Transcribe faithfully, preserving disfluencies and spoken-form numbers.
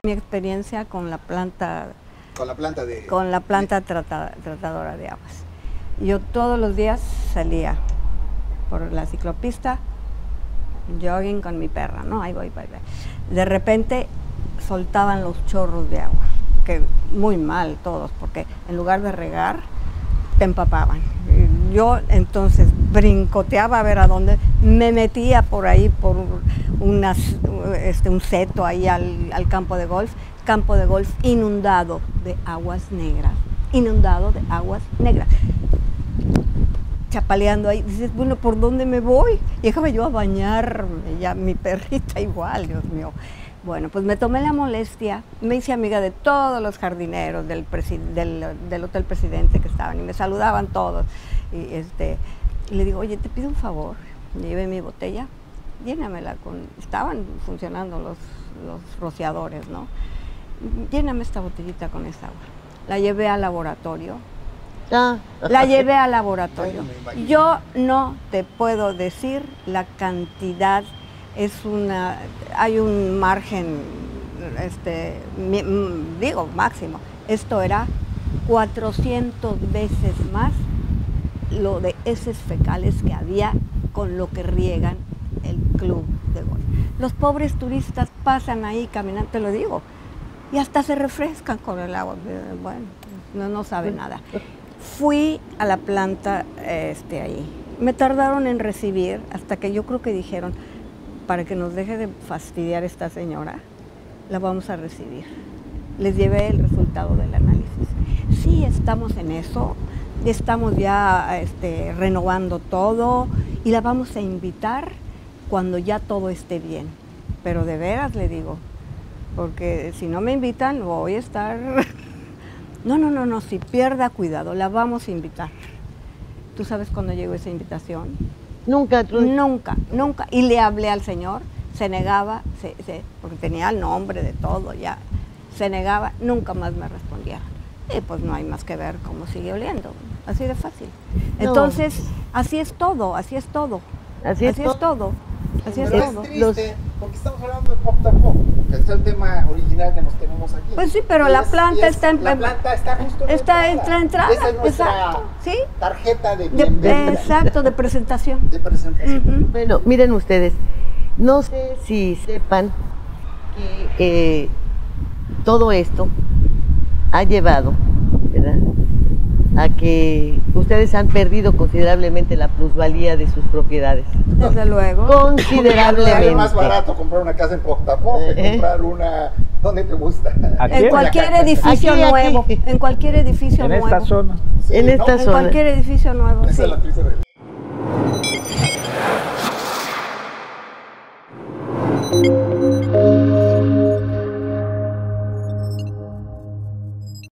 Mi experiencia con la planta, con la planta de con la planta trata, tratadora de aguas. Yo todos los días salía por la ciclopista, jogging con mi perra, ¿no? Ahí voy, ahí voy. De repente soltaban los chorros de agua, que muy mal todos, porque en lugar de regar, te empapaban. Yo entonces brincoteaba a ver a dónde, me metía por ahí, por unas, este, un seto ahí al, al campo de golf, campo de golf inundado de aguas negras, inundado de aguas negras. Chapaleando ahí, dices, bueno, ¿por dónde me voy? Llegaba yo a bañarme, ya mi perrita igual, Dios mío. Bueno, pues me tomé la molestia, me hice amiga de todos los jardineros del, del, del Hotel Presidente que estaban y me saludaban todos. Y, este, y le digo, oye, te pido un favor, me llevé mi botella, llénamela con, estaban funcionando los, los rociadores, ¿no? Lléname esta botellita con esa agua. La llevé al laboratorio. Ah. La llevé al laboratorio. Yo no te puedo decir la cantidad, es una, hay un margen, este, mi, digo, máximo. Esto era cuatrocientas veces más lo de heces fecales que había con lo que riegan el club de golf. Los pobres turistas pasan ahí caminando, te lo digo, y hasta se refrescan con el agua. Bueno, no, no sabe nada. Fui a la planta este, ahí. Me tardaron en recibir hasta que yo creo que dijeron, para que nos deje de fastidiar esta señora, la vamos a recibir. Les llevé el resultado del análisis. Sí, estamos en eso, estamos ya este, renovando todo y la vamos a invitar cuando ya todo esté bien. Pero de veras le digo, porque si no me invitan voy a estar... No, no, no, no, si pierda cuidado, la vamos a invitar. ¿Tú sabes cuándo llegó esa invitación? Nunca. Tú... Nunca, nunca. Y le hablé al señor, se negaba, se, se, porque tenía el nombre de todo ya, se negaba, nunca más me respondía. Y pues no hay más que ver cómo sigue oliendo, así de fácil. Entonces, no. así es todo, así es todo, así es, así to es todo. Así Pero es, es todo. triste, Los... porque estamos hablando de Pop Tapo, que es el tema original que nos tenemos aquí. Pues sí, pero y la es, planta es, está en... La planta está justo en está en la entrada. Esa es nuestra exacto, ¿sí? tarjeta de De, bienvenida. exacto, de presentación. De presentación. Uh-huh. Bueno, miren ustedes, no sé si sepan que eh, todo esto ha llevado, ¿verdad?, a que ustedes han perdido considerablemente la plusvalía de sus propiedades. Desde luego. Considerablemente. Es más barato comprar una casa en Poctapó que ¿Eh? comprar una... ¿Dónde te gusta? En cualquier edificio aquí, nuevo. Aquí. En cualquier edificio en nuevo. esta zona. Sí, en ¿no? esta En zona. cualquier edificio nuevo. Esa Sí. es la triste realidad.